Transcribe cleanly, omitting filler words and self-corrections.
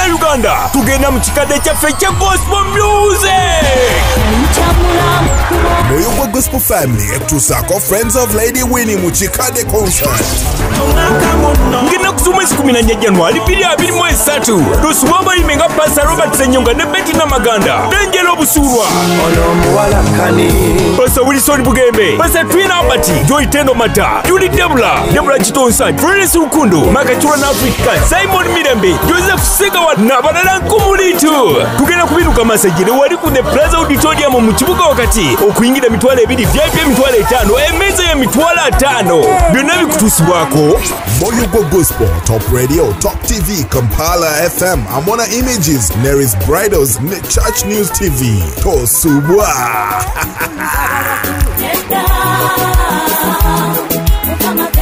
Uganda. Tugenda mu kikade kyaffe kya gospel music. Moyo Gospel Family etusako Friends of Lady Winnie mu kikade concert. Ngina kusuma 14 January 2023. Tusuwaba imenga Pastor Robert Senyonga ne Bettina Maganda. Denjelo obusurwa. Pastor Wilson Bugembe, Pastor Twina Abati, Joy Tendo Mata, Julie Deborah Chitonsa, Florence Rukundo, Makachura na Africa, Simon Mirembe, Joseph Segawa na Badala Nkumulitu. Tugenda kubiruka masajire wali ku the Plaza Auditorium mu kibuga wakati okuyingira mitwalo 2 VIP mitwalo 5 emeza ya mitwalo 5 byonna bikutusibwako. Moyo Gospel, Top Radio, Top TV, Kampala FM, Amona Images, Mary's Bridals, Church News TV, Tosubwa.